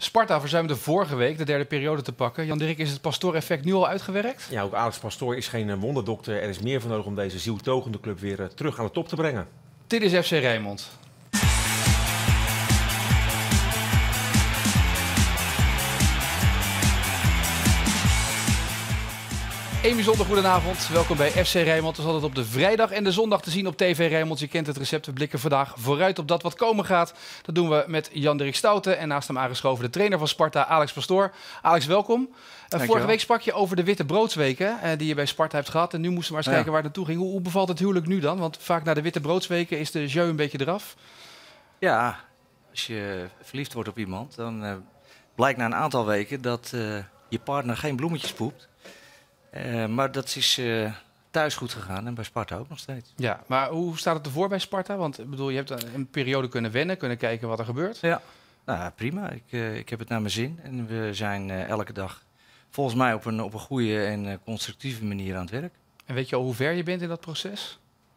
Sparta verzuimde vorige week de derde periode te pakken. Jan-Dirk, is het Pastoor-effect nu al uitgewerkt? Ja, ook Alex Pastoor is geen wonderdokter. Er is meer voor nodig om deze zieltogende club weer terug aan de top te brengen. Dit is FC Rijnmond. Een bijzonder goedenavond. Welkom bij FC Rijnmond. We zijn altijd op de vrijdag en de zondag te zien op TV Rijnmond. Je kent het recept. We blikken vandaag vooruit op dat wat komen gaat. Dat doen we met Jan-Dirk Stouten en naast hem aangeschoven de trainer van Sparta, Alex Pastoor. Alex, welkom. Vorige week sprak je over de witte broodsweken die je bij Sparta hebt gehad. En nu moesten we maar eens kijken waar het naartoe ging. Hoe bevalt het huwelijk nu dan? Want vaak na de witte broodsweken is de jeu een beetje eraf. Ja, als je verliefd wordt op iemand, dan blijkt na een aantal weken dat je partner geen bloemetjes poept. Maar dat is thuis goed gegaan en bij Sparta ook nog steeds. Ja, maar hoe staat het ervoor bij Sparta? Want ik bedoel, je hebt een periode kunnen wennen, kunnen kijken wat er gebeurt. Ja, nou, prima. Ik heb het naar mijn zin. En we zijn elke dag volgens mij op een goede en constructieve manier aan het werk. En weet je al hoe ver je bent in dat proces?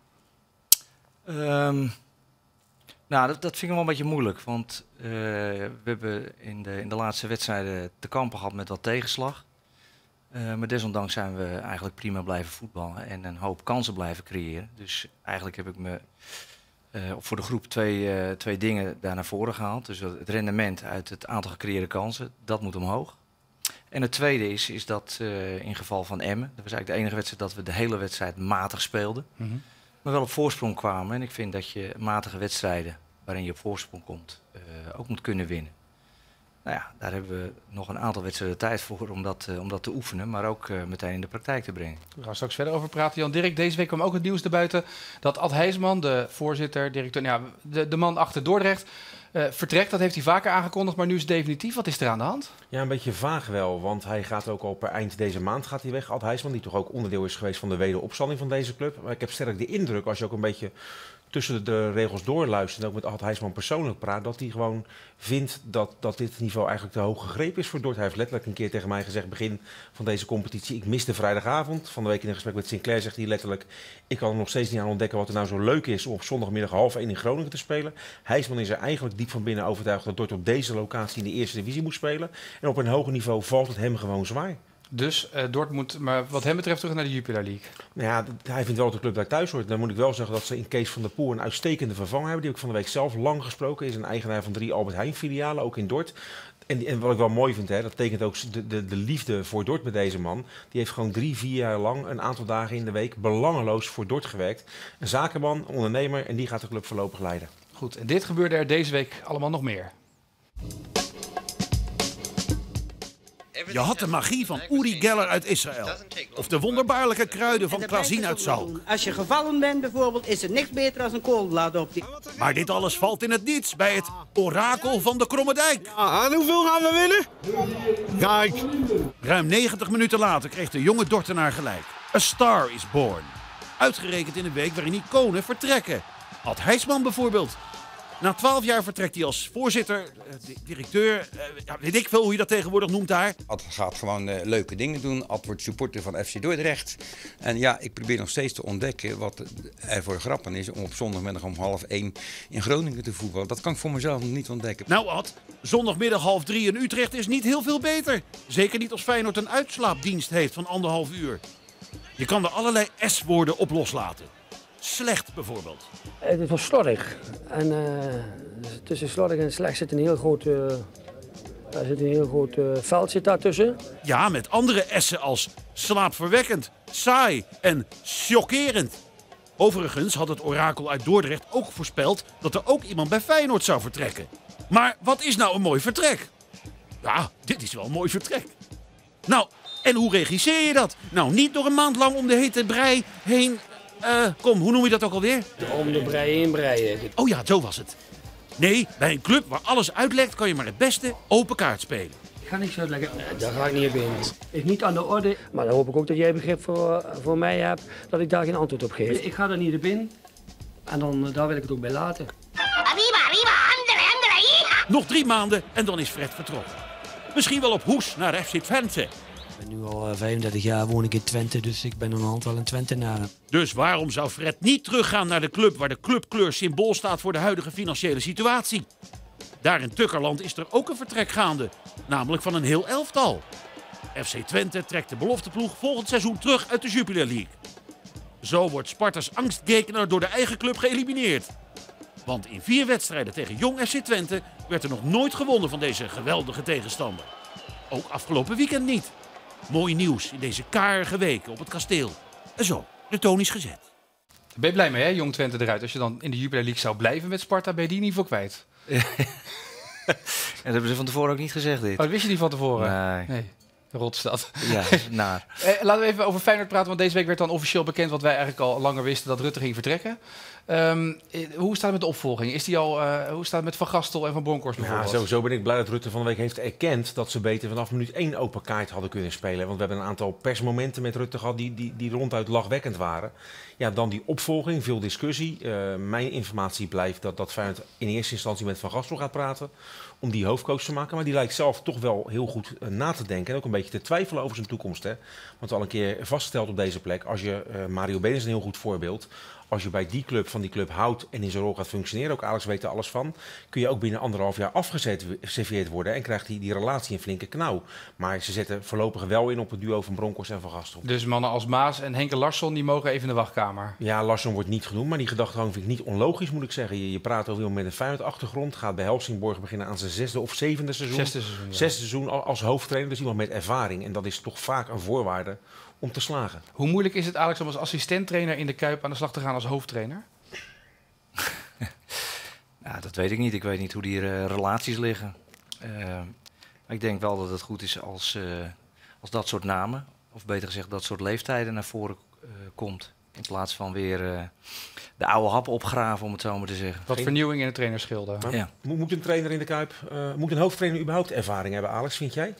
Nou, dat vind ik wel een beetje moeilijk. Want we hebben in de laatste wedstrijden te kampen gehad met wat tegenslag. Maar desondanks zijn we eigenlijk prima blijven voetballen en een hoop kansen blijven creëren. Dus eigenlijk heb ik me voor de groep twee dingen daar naar voren gehaald. Dus het rendement uit het aantal gecreëerde kansen, dat moet omhoog. En het tweede is dat in geval van Emmen, dat was eigenlijk de enige wedstrijd dat we de hele wedstrijd matig speelden. Maar wel op voorsprong kwamen. En ik vind dat je matige wedstrijden waarin je op voorsprong komt ook moet kunnen winnen. Nou ja, daar hebben we nog een aantal wedstrijden tijd voor om dat te oefenen, maar ook meteen in de praktijk te brengen. We gaan straks verder over praten. Jan-Dirk, deze week kwam ook het nieuws naar buiten dat Ad Heijsman, de voorzitter, directeur, nou ja, de man achter Dordrecht, vertrekt. Dat heeft hij vaker aangekondigd, maar nu is het definitief. Wat is er aan de hand? Ja, een beetje vaag wel, want hij gaat ook al per eind deze maand gaat hij weg. Ad Heijsman, die toch ook onderdeel is geweest van de wederopstanding van deze club. Maar ik heb sterk de indruk, als je ook een beetje tussen de regels doorluistert en ook met Ad Heijsman persoonlijk praat, dat hij gewoon vindt dat dit niveau eigenlijk te hoog gegrepen is voor Dordrecht. Hij heeft letterlijk een keer tegen mij gezegd, begin van deze competitie, ik mis de vrijdagavond. Van de week in een gesprek met Sinclair zegt hij letterlijk, ik kan er nog steeds niet aan ontdekken wat er nou zo leuk is om op zondagmiddag 12:30 in Groningen te spelen. Heijsman is er eigenlijk diep van binnen overtuigd dat Dordrecht op deze locatie in de eerste divisie moet spelen. En op een hoger niveau valt het hem gewoon zwaar. Dus Dort moet, maar wat hem betreft, terug naar de Jupiler League. Nou ja, hij vindt wel dat de club daar thuis hoort. Dan moet ik wel zeggen dat ze in Kees van der Poel een uitstekende vervanger hebben. Die heb ik van de week zelf lang gesproken. Is een eigenaar van 3 Albert Heijn filialen, ook in Dort. En wat ik wel mooi vind, dat tekent ook de liefde voor Dort met deze man. Die heeft gewoon 3-4 jaar lang een aantal dagen in de week belangeloos voor Dort gewerkt. Een zakenman, ondernemer en die gaat de club voorlopig leiden. Goed, en dit gebeurde er deze week allemaal nog meer. Je had de magie van Uri Geller uit Israël. Of de wonderbaarlijke kruiden van Klazien uit Zalk. Als je gevallen bent bijvoorbeeld, is het niks beter dan een koolblad op die. Maar dit alles valt in het niets bij het orakel van de Kromme Dijk. En hoeveel gaan we winnen? Kijk. Ruim 90 minuten later kreeg de jonge Dortenaar gelijk. A Star is Born. Uitgerekend in een week waarin iconen vertrekken. Ad Heijsman bijvoorbeeld. Na 12 jaar vertrekt hij als voorzitter, directeur, weet ik veel hoe je dat tegenwoordig noemt daar. Ad gaat gewoon leuke dingen doen. Ad wordt supporter van FC Dordrecht. En ja, ik probeer nog steeds te ontdekken wat er voor grappen is om op zondagmiddag om 12:30 in Groningen te voetballen. Dat kan ik voor mezelf nog niet ontdekken. Nou Ad, zondagmiddag 2:30 in Utrecht is niet heel veel beter. Zeker niet als Feyenoord een uitslaapdienst heeft van 1,5 uur. Je kan er allerlei S-woorden op loslaten. Slecht bijvoorbeeld. Het was slordig. En tussen slordig en slecht zit een heel groot, veld zit daartussen. Ja, met andere S'en als slaapverwekkend, saai en chockerend. Overigens had het orakel uit Dordrecht ook voorspeld dat er ook iemand bij Feyenoord zou vertrekken. Maar wat is nou een mooi vertrek? Ja, dit is wel een mooi vertrek. Nou, en hoe regisseer je dat? Nou, niet door een maand lang om de hete brei heen. Kom, hoe noem je dat ook alweer? Om de brei heen breien. Oh ja, zo was het. Nee, bij een club waar alles uitlekt kan je maar het beste open kaart spelen. Ik ga niks uitleggen. Daar ga ik niet op in. Is niet aan de orde. Maar dan hoop ik ook dat jij begrip voor mij hebt dat ik daar geen antwoord op geef. Ik ga er niet op in. En dan, daar wil ik het ook bij laten. Nog 3 maanden en dan is Fred vertrokken. Misschien wel op hoes naar FC Twente. Ik ben nu al 35 jaar woon ik in Twente, dus ik ben onderhand wel een Twentenaar. Dus waarom zou Fred niet teruggaan naar de club waar de clubkleur symbool staat voor de huidige financiële situatie? Daar in Tukkerland is er ook een vertrek gaande, namelijk van een heel elftal. FC Twente trekt de belofteploeg volgend seizoen terug uit de Jupiler League. Zo wordt Sparta's angstgekner door de eigen club geëlimineerd. Want in 4 wedstrijden tegen Jong FC Twente werd er nog nooit gewonnen van deze geweldige tegenstander. Ook afgelopen weekend niet. Mooi nieuws in deze karige weken op het kasteel. En zo, de toon is gezet. Ben je blij mee, hè, Jong Twente eruit? Als je dan in de Jupiler League zou blijven met Sparta, ben je die niveau kwijt. En dat hebben ze van tevoren ook niet gezegd, dit. Oh, dat wist je niet van tevoren? Nee. Rotstad. Ja, naar. Laten we even over Feyenoord praten, want deze week werd dan officieel bekend wat wij eigenlijk al langer wisten, dat Rutte ging vertrekken. Hoe staat het met de opvolging? Hoe staat het met Van Gastel en Van Bronckhorst bijvoorbeeld? Ja, sowieso ben ik blij dat Rutte van de week heeft erkend dat ze beter vanaf minuut 1 open kaart hadden kunnen spelen. Want we hebben een aantal persmomenten met Rutte gehad die ronduit lachwekkend waren. Ja, dan die opvolging, veel discussie. Mijn informatie blijft dat Feyenoord in eerste instantie met Van Gastel gaat praten om die hoofdcoach te maken. Maar die lijkt zelf toch wel heel goed na te denken en ook een beetje te twijfelen over zijn toekomst. Hè? Want al een keer vastgesteld op deze plek, als je Mario Been is een heel goed voorbeeld. Als je bij die club houdt en in zijn rol gaat functioneren, ook Alex weet er alles van, kun je ook binnen 1,5 jaar afgeserveerd worden en krijgt die relatie een flinke knauw. Maar ze zetten voorlopig wel in op het duo van Bronckhorst en Van Gastel. Dus mannen als Maas en Henke Larsson, die mogen even in de wachtkamer. Ja, Larsson wordt niet genoemd, maar die gedachtegang vind ik niet onlogisch, moet ik zeggen. Je praat over iemand met een Feyenoord-achtergrond, gaat bij Helsingborg beginnen aan zijn 6e of 7e seizoen. 6e seizoen als hoofdtrainer, dus iemand met ervaring. En dat is toch vaak een voorwaarde om te slagen. Hoe moeilijk is het, Alex, om als assistent-trainer in de Kuip aan de slag te gaan als hoofdtrainer? Ja, dat weet ik niet. Ik weet niet hoe die relaties liggen. Maar ik denk wel dat het goed is als dat soort namen, of beter gezegd dat soort leeftijden naar voren komt. In plaats van weer de oude hap opgraven, om het zo maar te zeggen. Wat vernieuwing in de trainerschilde. Ja. Moet een trainer in de Kuip, moet een hoofdtrainer überhaupt ervaring hebben, Alex, vind jij?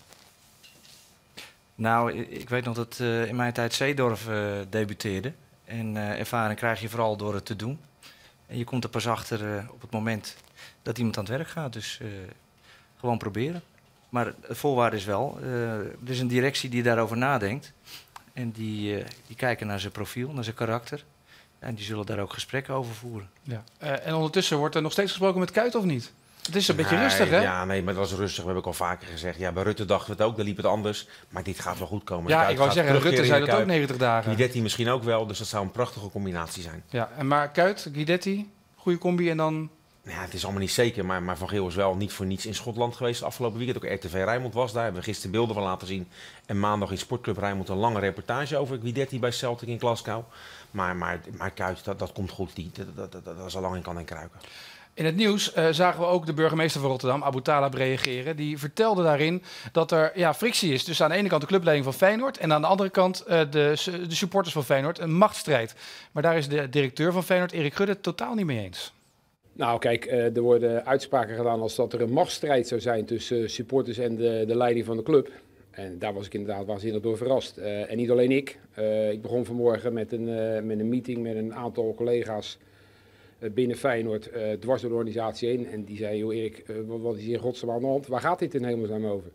Nou, ik weet nog dat in mijn tijd Seedorf debuteerde. En ervaring krijg je vooral door het te doen. En je komt er pas achter op het moment dat iemand aan het werk gaat. Dus gewoon proberen. Maar het voorwaarde is wel, er is een directie die daarover nadenkt. En die kijken naar zijn profiel, naar zijn karakter. En die zullen daar ook gesprekken over voeren. Ja. En ondertussen wordt er nog steeds gesproken met Kuyt, of niet? Het is een beetje rustig, hè? Ja, nee, maar dat is rustig. We hebben ook al vaker gezegd. Ja, bij Rutte dachten we het ook, daar liep het anders. Maar dit gaat wel goed komen. Ja, ik wou zeggen, Rutte zei dat ook 90 dagen. Guidetti misschien ook wel, dus dat zou een prachtige combinatie zijn. Ja, maar Kuyt, Guidetti, goede combi en dan... Ja, het is allemaal niet zeker, maar Van Geel is wel niet voor niets in Schotland geweest het afgelopen weekend. Ook RTV Rijnmond was daar, hebben we gisteren beelden van laten zien. En maandag in Sportclub Rijnmond een lange reportage over Guidetti bij Celtic in Glasgow. Maar Kuyt, dat komt goed. Dat is al lang in kan en kruiken. In het nieuws zagen we ook de burgemeester van Rotterdam, Abu Talab, reageren. Die vertelde daarin dat er frictie is tussen aan de ene kant de clubleiding van Feyenoord en aan de andere kant de supporters van Feyenoord. Een machtsstrijd. Maar daar is de directeur van Feyenoord, Erik Gudde, totaal niet mee eens. Nou kijk, er worden uitspraken gedaan als dat er een machtsstrijd zou zijn tussen supporters en de leiding van de club. En daar was ik inderdaad waanzinnig door verrast. En niet alleen ik. Ik begon vanmorgen met een meeting met een aantal collega's binnen Feyenoord, dwars door de organisatie heen. En die zei, joh Erik, wat is hier godsnaam aan de hand? Waar gaat dit in hemelsnaam over?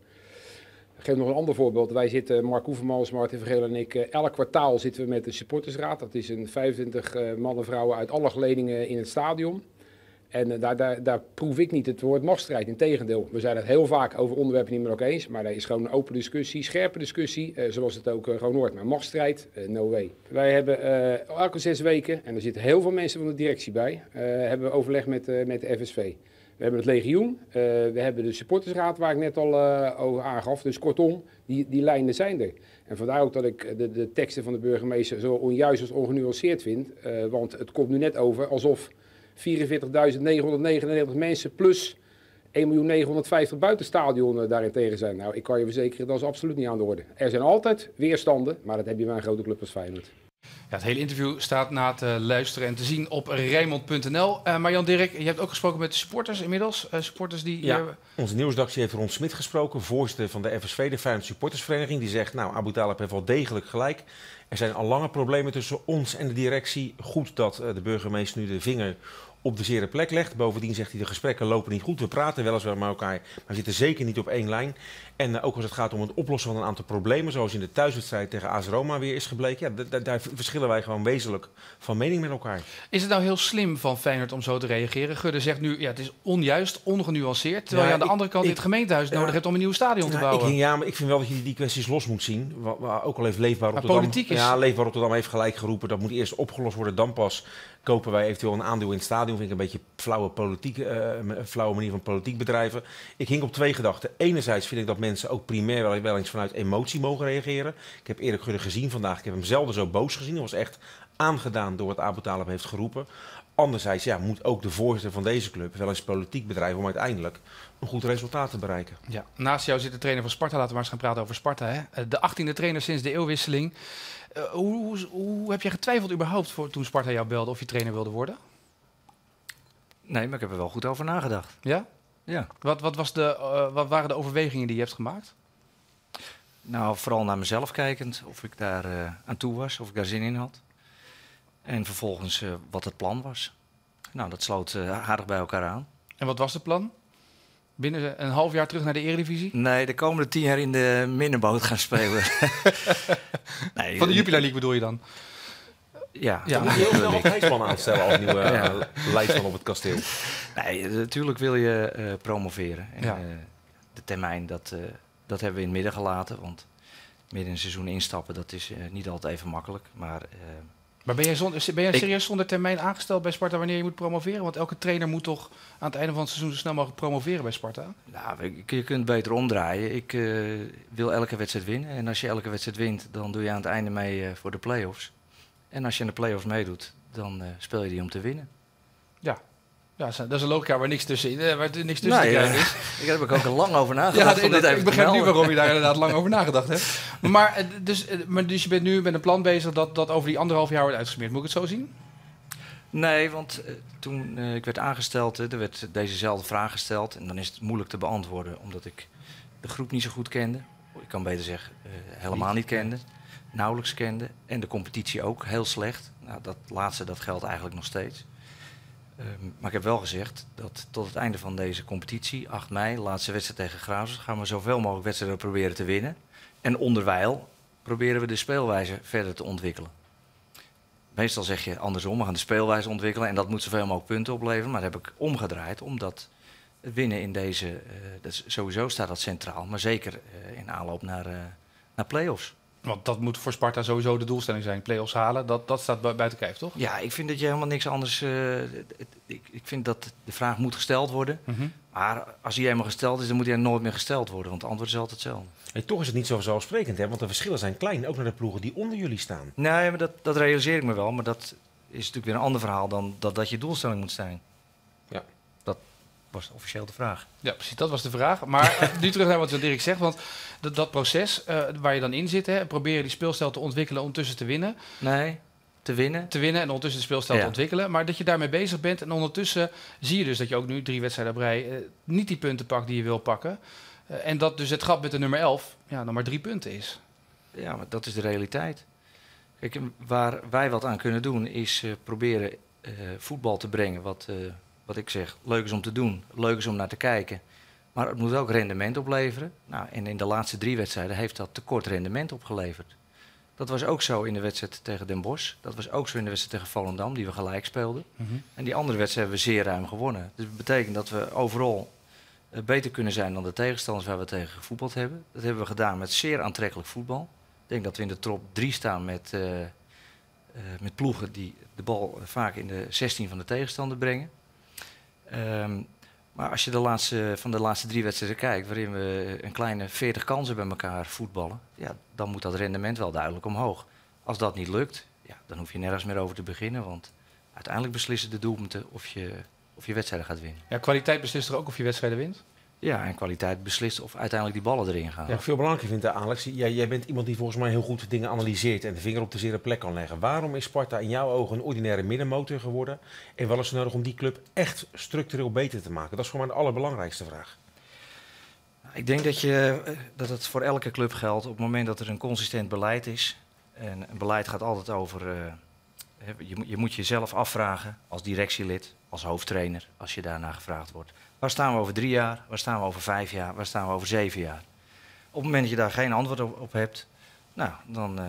Ik geef nog een ander voorbeeld. Wij zitten, Mark Oevermans, Martin Vergeel en ik, elk kwartaal zitten we met een supportersraad. Dat is een 25 mannen en vrouwen uit alle geledingen in het stadion. En daar proef ik niet het woord machtsstrijd. Integendeel, we zijn het heel vaak over onderwerpen niet met elkaar eens. Maar er is gewoon een open discussie, scherpe discussie, zoals het ook gewoon hoort. Maar machtsstrijd, no way. Wij hebben elke 6 weken, en er zitten heel veel mensen van de directie bij, hebben we overleg met de FSV. We hebben het legioen, we hebben de supportersraad waar ik net al over aangaf. Dus kortom, die lijnen zijn er. En vandaar ook dat ik de teksten van de burgemeester zo onjuist als ongenuanceerd vind. Want het komt nu net over alsof 44.999 mensen plus 1.950.000 buitenstadion daarin tegen zijn. Nou, ik kan je verzekeren, dat is absoluut niet aan de orde. Er zijn altijd weerstanden, maar dat heb je bij een grote club als Feyenoord. Ja, het hele interview staat na te luisteren en te zien op Rijnmond.nl. Maar Jan-Dirk, je hebt ook gesproken met de supporters inmiddels. Supporters die... Ja, onze nieuwsredactie heeft Ron Smit gesproken, voorzitter van de FSV, de Feyenoord Supportersvereniging. Die zegt, nou, Abu Talab heeft wel degelijk gelijk. Er zijn al lange problemen tussen ons en de directie. Goed dat de burgemeester nu de vinger op de zere plek legt. Bovendien zegt hij, de gesprekken lopen niet goed. We praten wel eens met elkaar, maar we zitten zeker niet op één lijn. En ook als het gaat om het oplossen van een aantal problemen, zoals in de thuiswedstrijd tegen AS Roma weer is gebleken. Ja, daar verschillen wij gewoon wezenlijk van mening met elkaar. Is het nou heel slim van Feyenoord om zo te reageren? Gudde zegt nu, ja, het is onjuist, ongenuanceerd. Terwijl je aan de andere kant het gemeentehuis nodig hebt om een nieuw stadion te bouwen. Maar ik vind wel dat je die kwesties los moet zien. Ook al heeft Leefbaar Rotterdam, politiek is... Ja, Leefbaar Rotterdam heeft gelijk geroepen. Dat moet eerst opgelost worden, dan pas kopen wij eventueel een aandeel in het stadion. Vind ik een beetje flauwe manier van politiek bedrijven. Ik hing op 2 gedachten. Enerzijds vind ik dat mensen ook primair wel eens vanuit emotie mogen reageren. Ik heb Erik Gudde gezien vandaag. Ik heb hem zelden zo boos gezien. Hij was echt aangedaan door wat Abu Talib heeft geroepen. Anderzijds moet ook de voorzitter van deze club wel eens politiek bedrijven om uiteindelijk een goed resultaat te bereiken. Ja, naast jou zit de trainer van Sparta. Laten we maar eens gaan praten over Sparta. Hè? De 18e trainer sinds de eeuwwisseling. Hoe heb jij getwijfeld überhaupt toen Sparta jou belde of je trainer wilde worden? Nee, maar ik heb er wel goed over nagedacht. Ja? Ja. Wat waren de overwegingen die je hebt gemaakt? Nou, vooral naar mezelf kijkend. Of ik daar aan toe was, of ik daar zin in had. En vervolgens wat het plan was. Nou, dat sloot aardig bij elkaar aan. En wat was het plan? Binnen een half jaar terug naar de Eredivisie? Nee, de komende 10 jaar in de middenboot gaan spelen. Nee, van de Jupiler League bedoel je dan? Ja, dan moet je heel snel Heijsman aanstellen als nieuwe leidsman op het kasteel. Nee, natuurlijk wil je promoveren. En, de termijn, dat hebben we in het midden gelaten. Want midden in een seizoen instappen, dat is niet altijd even makkelijk. Maar ben jij serieus zonder termijn aangesteld bij Sparta wanneer je moet promoveren? Want elke trainer moet toch aan het einde van het seizoen zo snel mogelijk promoveren bij Sparta? Nou, je kunt beter omdraaien. Ik wil elke wedstrijd winnen. En als je elke wedstrijd wint, dan doe je aan het einde mee voor de play-offs. En als je in de play-offs meedoet, dan speel je die om te winnen. Ja. Ja, dat is een logica waar niks tussen te krijgen is. Daar heb ik ook al lang over nagedacht. Ik begrijp nu waarom je daar inderdaad lang over nagedacht hebt. Maar dus je bent nu met een plan bezig dat over die 1,5 jaar wordt uitgesmeerd. Moet ik het zo zien? Nee, want toen ik werd aangesteld, er werd dezezelfde vraag gesteld. En dan is het moeilijk te beantwoorden, omdat ik de groep niet zo goed kende. Ik kan beter zeggen, helemaal niet kende. Nauwelijks kende. En de competitie ook heel slecht. Nou, dat laatste, dat geldt eigenlijk nog steeds. Maar ik heb wel gezegd dat tot het einde van deze competitie, 8 mei, laatste wedstrijd tegen Graafschap, gaan we zoveel mogelijk wedstrijden proberen te winnen. En onderwijl proberen we de speelwijze verder te ontwikkelen. Meestal zeg je andersom, we gaan de speelwijze ontwikkelen en dat moet zoveel mogelijk punten opleveren. Maar dat heb ik omgedraaid, omdat het winnen in deze, sowieso staat dat centraal, maar zeker in aanloop naar play-offs. Want dat moet voor Sparta sowieso de doelstelling zijn. Play-offs halen, dat staat buiten kijf, toch? Ja, ik vind dat je helemaal niks anders... Ik vind dat de vraag moet gesteld worden. Mm-hmm. Maar als die eenmaal gesteld is, dan moet die nooit meer gesteld worden. Want het antwoord is altijd hetzelfde. En toch is het niet zo vanzelfsprekend, hè? Want de verschillen zijn klein. Ook naar de ploegen die onder jullie staan. Nee, maar dat realiseer ik me wel. Maar dat is natuurlijk weer een ander verhaal dan dat je doelstelling moet zijn. Ja. Dat was officieel de vraag. Ja, precies. Dat was de vraag. Maar nu terug naar wat Dirk zegt. Want dat proces waar je dan in zit, hè, probeer je die speelstijl te ontwikkelen, ondertussen te winnen. Nee, te winnen. Te winnen en ondertussen de speelstijl te ontwikkelen. Maar dat je daarmee bezig bent en ondertussen zie je dus dat je ook nu 3 wedstrijden op rij niet die punten pakt die je wil pakken. En dat dus het gat met de nummer 11 dan maar 3 punten is. Ja, maar dat is de realiteit. Kijk, waar wij wat aan kunnen doen is proberen voetbal te brengen wat ik zeg, leuk is om te doen, leuk is om naar te kijken. Maar het moet ook rendement opleveren. Nou, en in de laatste 3 wedstrijden heeft dat tekort rendement opgeleverd. Dat was ook zo in de wedstrijd tegen Den Bosch. Dat was ook zo in de wedstrijd tegen Volendam, die we gelijk speelden. Mm-hmm. En die andere wedstrijd hebben we zeer ruim gewonnen. Dus dat betekent dat we overal beter kunnen zijn dan de tegenstanders waar we tegen gevoetbald hebben. Dat hebben we gedaan met zeer aantrekkelijk voetbal. Ik denk dat we in de top 3 staan met ploegen die de bal vaak in de 16 van de tegenstander brengen. Maar als je van de laatste 3 wedstrijden kijkt, waarin we een kleine 40 kansen bij elkaar voetballen, ja, dan moet dat rendement wel duidelijk omhoog. Als dat niet lukt, dan hoef je nergens meer over te beginnen, want uiteindelijk beslissen de doelpunten of je wedstrijden gaat winnen. Ja, kwaliteit beslist er ook of je wedstrijden wint? Ja, en kwaliteit beslist of uiteindelijk die ballen erin gaan. Ja, veel belangrijker vindt Alex, jij bent iemand die volgens mij heel goed dingen analyseert en de vinger op de zere plek kan leggen. Waarom is Sparta in jouw ogen een ordinaire middenmotor geworden? En wat is er nodig om die club echt structureel beter te maken? Dat is voor mij de allerbelangrijkste vraag. Ik denk dat het voor elke club geldt op het moment dat er een consistent beleid is. En een beleid gaat altijd over je moet jezelf afvragen als directielid, als hoofdtrainer, als je daarna gevraagd wordt. Waar staan we over 3 jaar? Waar staan we over 5 jaar? Waar staan we over 7 jaar? Op het moment dat je daar geen antwoord op hebt, nou, dan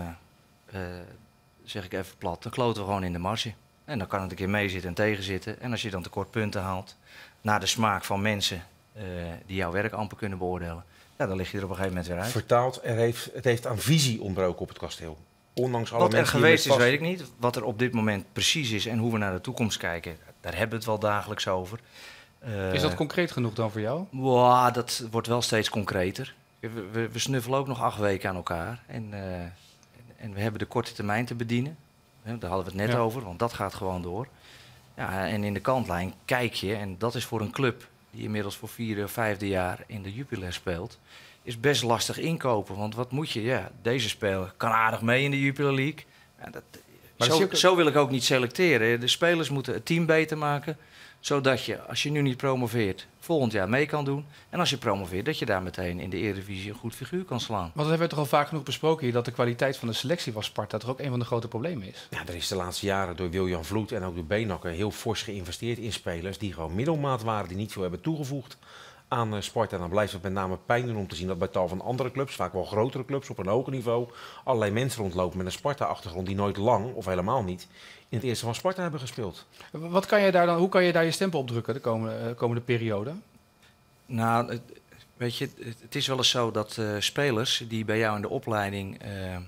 zeg ik even plat, dan kloten we gewoon in de marge. En dan kan het een keer meezitten en tegenzitten. En als je dan tekort punten haalt, naar de smaak van mensen die jouw werk amper kunnen beoordelen, ja, dan lig je er op een gegeven moment weer uit. Vertaald, het heeft aan visie ontbroken op het kasteel. Ondanks alle Wat er mensen die geweest is, met weet ik niet. Wat er op dit moment precies is en hoe we naar de toekomst kijken, daar hebben we het wel dagelijks over. Is dat concreet genoeg dan voor jou? Wow, dat wordt wel steeds concreter. We snuffelen ook nog 8 weken aan elkaar. En we hebben de korte termijn te bedienen. Daar hadden we het net over, want dat gaat gewoon door. Ja, en in de kantlijn kijk je, en dat is voor een club die inmiddels voor 4e of 5e jaar in de Jupiler speelt, is best lastig inkopen. Want wat moet je? Ja, deze speler kan aardig mee in de Jupiler League. Ja, zo wil ik ook niet selecteren. De spelers moeten het team beter maken, zodat je, als je nu niet promoveert, volgend jaar mee kan doen. En als je promoveert, dat je daar meteen in de Eredivisie een goed figuur kan slaan. Want dat hebben we toch al vaak genoeg besproken hier, dat de kwaliteit van de selectie van Sparta toch ook een van de grote problemen is. Ja, er is de laatste jaren door Wiljan Vloed en ook door Beenhakker heel fors geïnvesteerd in spelers die gewoon middelmaat waren, die niet veel hebben toegevoegd aan Sparta. En dan blijft het met name pijn doen om te zien dat bij tal van andere clubs, vaak wel grotere clubs op een hoger niveau, allerlei mensen rondlopen met een Sparta-achtergrond die nooit lang of helemaal niet in het eerste van Sparta hebben gespeeld. Wat kan je daar dan, hoe kan je daar je stempel op drukken de komende periode? Nou, weet je, het is wel eens zo dat spelers die bij jou in de opleiding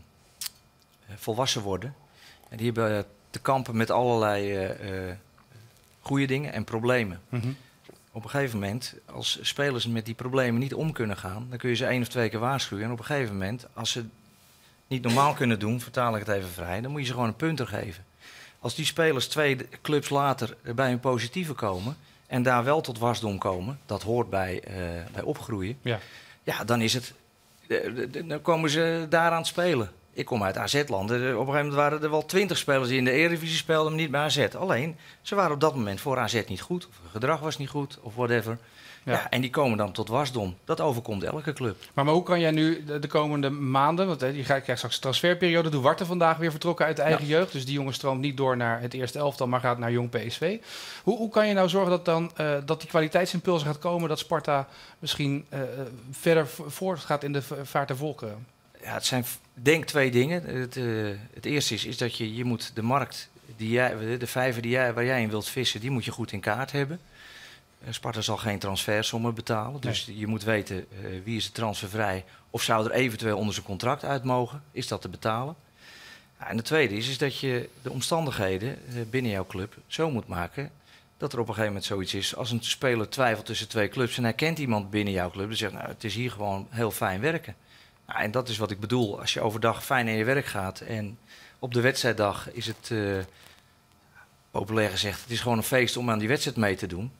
volwassen worden, en die hebben te kampen met allerlei goede dingen en problemen. Mm-hmm. Op een gegeven moment, als spelers met die problemen niet om kunnen gaan, dan kun je ze 1 of 2 keer waarschuwen. En op een gegeven moment, als ze niet normaal kunnen doen, vertaal ik het even vrij, dan moet je ze gewoon een punter geven. Als die spelers 2 clubs later bij hun positieve komen en daar wel tot wasdom komen, dat hoort bij opgroeien, ja, dan is het, dan komen ze daaraan spelen. Ik kom uit AZ-land. Op een gegeven moment waren er wel 20 spelers die in de Eredivisie speelden, maar niet bij AZ. Alleen, ze waren op dat moment voor AZ niet goed, of het gedrag was niet goed, of whatever. Ja, en die komen dan tot wasdom. Dat overkomt elke club. Maar hoe kan jij nu de komende maanden, want je krijgt straks een transferperiode, De Warte vandaag weer vertrokken uit de eigen jeugd, dus die jongen stroomt niet door naar het eerste elftal, maar gaat naar jong PSV. Hoe kan je nou zorgen dat die kwaliteitsimpuls gaat komen, dat Sparta misschien verder voortgaat in de vaart der volkeren? Ja, het zijn denk 2 dingen. Het eerste is dat je moet de markt, de vijver waar jij in wilt vissen, die moet je goed in kaart hebben. Sparta zal geen transfersommen betalen, dus je moet weten wie is er transfervrij of zou er eventueel onder zijn contract uit mogen. Is dat te betalen? Ja, en de tweede is dat je de omstandigheden binnen jouw club zo moet maken dat er op een gegeven moment zoiets is. Als een speler twijfelt tussen 2 clubs en hij kent iemand binnen jouw club, dan zegt nou, het is hier gewoon heel fijn werken. Nou, en dat is wat ik bedoel. Als je overdag fijn in je werk gaat en op de wedstrijddag is het, populair gezegd, het is gewoon een feest om aan die wedstrijd mee te doen.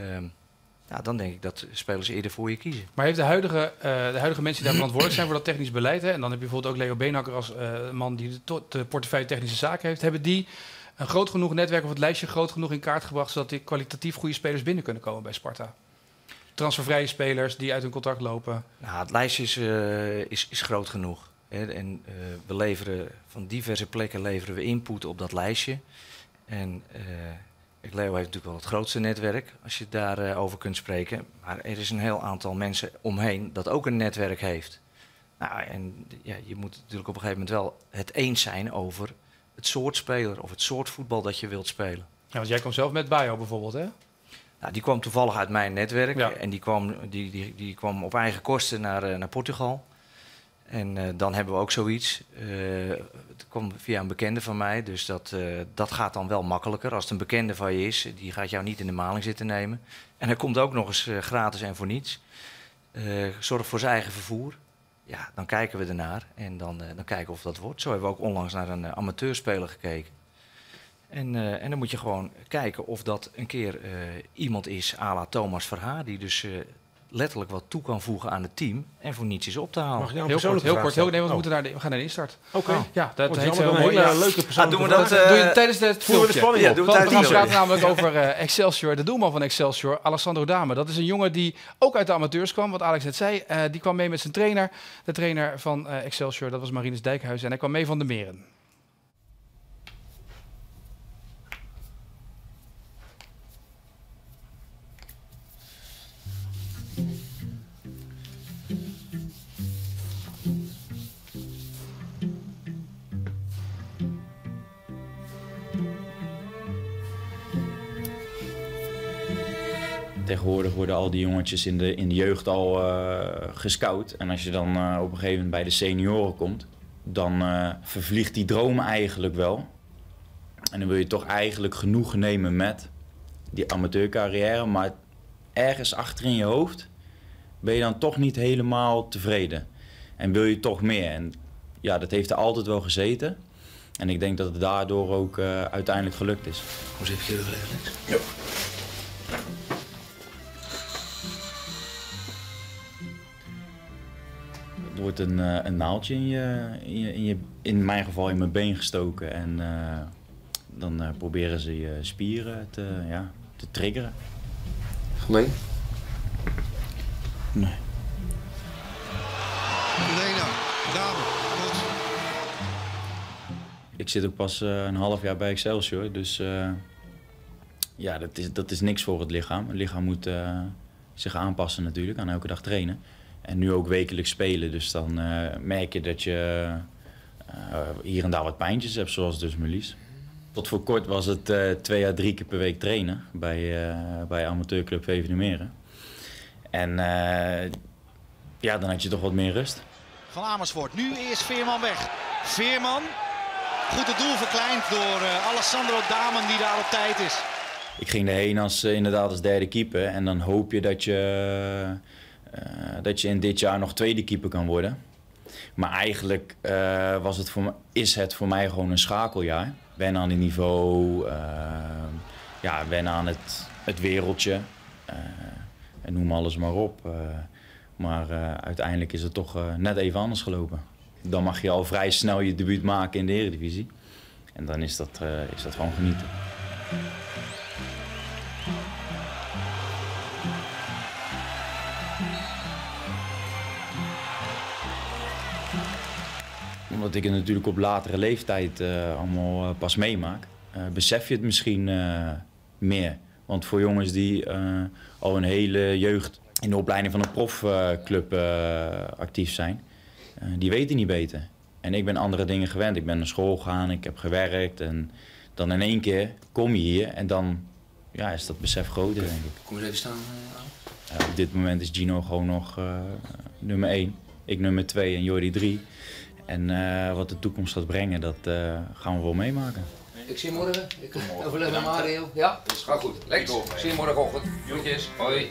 Dan denk ik dat spelers eerder voor je kiezen. Maar heeft de huidige mensen die daar verantwoordelijk zijn voor dat technisch beleid, en dan heb je bijvoorbeeld ook Leo Beenhakker als man die de portefeuille technische zaken heeft, hebben die een groot genoeg netwerk of het lijstje groot genoeg in kaart gebracht, zodat die kwalitatief goede spelers binnen kunnen komen bij Sparta? Transfervrije spelers die uit hun contract lopen. Nou, het lijstje is groot genoeg. Hè? En we leveren van diverse plekken input op dat lijstje. En Leo heeft natuurlijk wel het grootste netwerk, als je daarover kunt spreken. Maar er is een heel aantal mensen omheen dat ook een netwerk heeft. Nou, en ja, je moet natuurlijk op een gegeven moment wel het eens zijn over het soort speler of het soort voetbal dat je wilt spelen. Ja, want jij kwam zelf met Bayo bijvoorbeeld, hè? Nou, die kwam toevallig uit mijn netwerk en die kwam op eigen kosten naar Portugal. En dan hebben we ook zoiets. Het kwam via een bekende van mij, dus dat gaat dan wel makkelijker. Als het een bekende van je is, die gaat jou niet in de maling zitten nemen. En hij komt ook nog eens gratis en voor niets. Zorg voor zijn eigen vervoer. Ja, dan kijken we ernaar en dan kijken we of dat wordt. Zo hebben we ook onlangs naar een amateurspeler gekeken. En dan moet je gewoon kijken of dat een keer iemand is à la Thomas Verhaar, die dus letterlijk wat toe kan voegen aan het team en voor niets is op te halen. Mag je nou Heel kort. Nee, want we gaan naar de instart. Oké. Ja, dat heet een hele leuke persoon. Doen we dat doe je tijdens het filmpje. spanning op. Het gaat namelijk over Excelsior, de doelman van Excelsior, Alessandro Dame. Dat is een jongen die ook uit de amateurs kwam, wat Alex net zei. Die kwam mee met zijn trainer. De trainer van Excelsior, dat was Marinus Dijkhuizen. En hij kwam mee van de Meren. Tegenwoordig worden al die jongetjes in de jeugd al gescout. En als je dan op een gegeven moment bij de senioren komt, dan vervliegt die droom eigenlijk wel. En dan wil je toch eigenlijk genoegen nemen met die amateurcarrière. Maar ergens achter in je hoofd ben je dan toch niet helemaal tevreden. En wil je toch meer. En ja, dat heeft er altijd wel gezeten. En ik denk dat het daardoor ook uiteindelijk gelukt is. Kom eens even terugleggen, Lex. Ja. Er wordt een naaldje in mijn geval in mijn been gestoken. En dan proberen ze je spieren te triggeren. Gemeen? Nee. Lena, dame, goed. Ik zit ook pas een half jaar bij Excelsior, dus ja, dat is niks voor het lichaam. Het lichaam moet zich aanpassen natuurlijk, aan elke dag trainen. En nu ook wekelijks spelen, dus dan merk je dat je hier en daar wat pijntjes hebt, zoals dus Melis. Tot voor kort was het 2 à 3 keer per week trainen bij amateurclub VV Numeren. En ja, dan had je toch wat meer rust. Van Amersfoort, nu is Veerman weg. Veerman, goed het doel verkleind door Alessandro Damen die daar op tijd is. Ik ging erheen inderdaad als derde keeper en dan hoop je dat je in dit jaar nog tweede keeper kan worden. Maar eigenlijk is het voor mij gewoon een schakeljaar. Wennen aan het niveau, wennen aan het wereldje en noem alles maar op. Maar uiteindelijk is het toch net even anders gelopen. Dan mag je al vrij snel je debuut maken in de Eredivisie. En dan is dat gewoon genieten. Omdat ik het natuurlijk op latere leeftijd allemaal pas meemaak, besef je het misschien meer. Want voor jongens die al een hele jeugd in de opleiding van een profclub actief zijn, die weten niet beter. En ik ben andere dingen gewend. Ik ben naar school gegaan, ik heb gewerkt en dan in één keer kom je hier en dan is dat besef groter, denk ik. Kom eens even staan, Op dit moment is Gino gewoon nog nummer 1, ik nummer 2 en Jordi 3. En wat de toekomst gaat brengen, dat gaan we wel meemaken. Ik zie je morgen. Ik overleg met Mario. Ja, dat gaat goed. Lex, ik zie je morgenochtend. Groetjes. Hoi.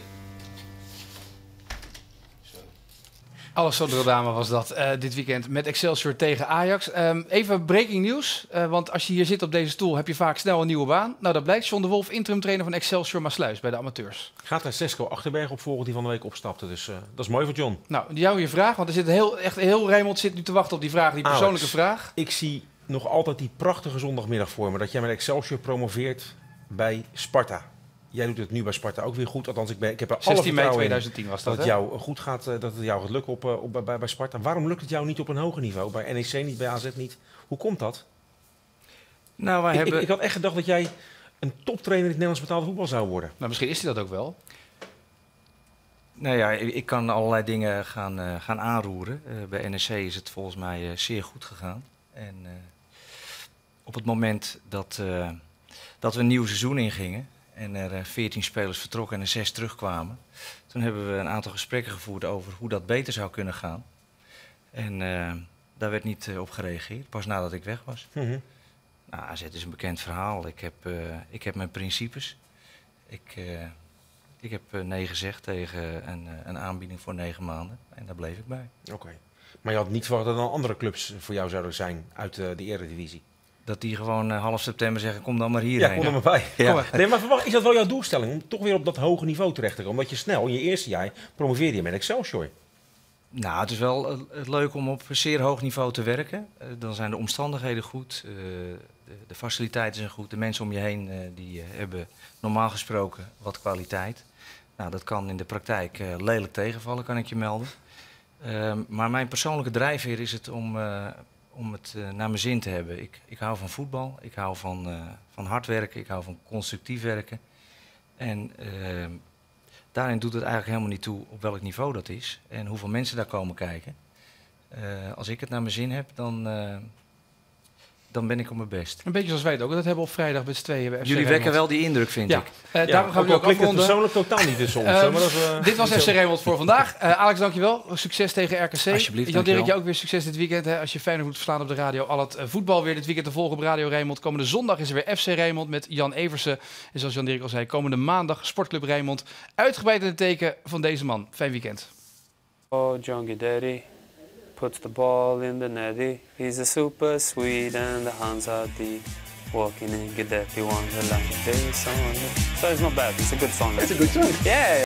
Alessandro Dame was dat dit weekend met Excelsior tegen Ajax. Even breaking news, want als je hier zit op deze stoel heb je vaak snel een nieuwe baan. Nou, dat blijkt. John de Wolf, interim trainer van Excelsior Maasluis bij de amateurs. Gaat daar Sesco Achterberg opvolgen die van de week opstapte, dus dat is mooi voor John. Nou, jou je vraag, want er zit heel Rijnmond zit nu te wachten op die vraag, die persoonlijke Alex, vraag. Ik zie nog altijd die prachtige zondagmiddag voor me dat jij met Excelsior promoveert bij Sparta. Jij doet het nu bij Sparta ook weer goed. Althans, ik heb er 16 mei 2010 was dat, het jou goed gaat, dat het jou gaat lukken bij Sparta. Waarom lukt het jou niet op een hoger niveau? Bij NEC niet, bij AZ niet. Hoe komt dat? Nou, Ik had echt gedacht dat jij een toptrainer in het Nederlands betaalde voetbal zou worden. Nou, misschien is hij dat ook wel. Nou ja, ik kan allerlei dingen gaan aanroeren. Bij NEC is het volgens mij zeer goed gegaan. En op het moment dat we een nieuw seizoen ingingen en er 14 spelers vertrokken en er 6 terugkwamen, toen hebben we een aantal gesprekken gevoerd over hoe dat beter zou kunnen gaan. En daar werd niet op gereageerd, pas nadat ik weg was. Mm-hmm. Nou, AZ is een bekend verhaal. Ik heb mijn principes. Ik heb nee gezegd tegen een aanbieding voor 9 maanden en daar bleef ik bij. Oké. Maar je had niet verwacht dat er dan andere clubs voor jou zouden zijn uit de Eredivisie? Dat die gewoon half september zeggen, kom dan maar hierheen. Ja, kom er maar bij. Ja. Nee, maar is dat wel jouw doelstelling? Om toch weer op dat hoge niveau terecht te komen? Omdat je snel in je eerste jaar promoveerde je met Excelsior. Nou, het is wel leuk om op zeer hoog niveau te werken. Dan zijn de omstandigheden goed, de faciliteiten zijn goed. De mensen om je heen die hebben normaal gesproken wat kwaliteit. Nou, dat kan in de praktijk lelijk tegenvallen, kan ik je melden. Maar mijn persoonlijke drijfveer is het om het naar mijn zin te hebben. Ik hou van voetbal, ik hou van hard werken, ik hou van constructief werken. En daarin doet het eigenlijk helemaal niet toe op welk niveau dat is en hoeveel mensen daar komen kijken. Als ik het naar mijn zin heb, dan dan ben ik op mijn best. Een beetje zoals wij het ook dat hebben op vrijdag met z'n tweeën bij FC Jullie Rijnmond. wekken wel die indruk, vind ik. Daarom gaan we ook klinkt het afronden. persoonlijk totaal niet dus soms. Maar dat is, dit was FC Rijnmond voor vandaag. Alex, dankjewel. Succes tegen RKC. Alsjeblieft, Jan-Dirk, jou ook weer succes dit weekend. Hè? Als je Feyenoord moet verslaan op de radio. Al het voetbal weer dit weekend te volgen op Radio Rijnmond. Komende zondag is er weer FC Rijnmond met Jan Eversen. En zoals Jan-Dirk al zei, komende maandag Sportclub Rijnmond. Uitgebreid in het teken van deze man. Fijn weekend. Oh, John Guidetti puts the ball in the netty. He's a super Swede and the hands are deep. Walking in Guidetti Wonderland. So it's not bad. It's a good song. It's a good song. Yeah.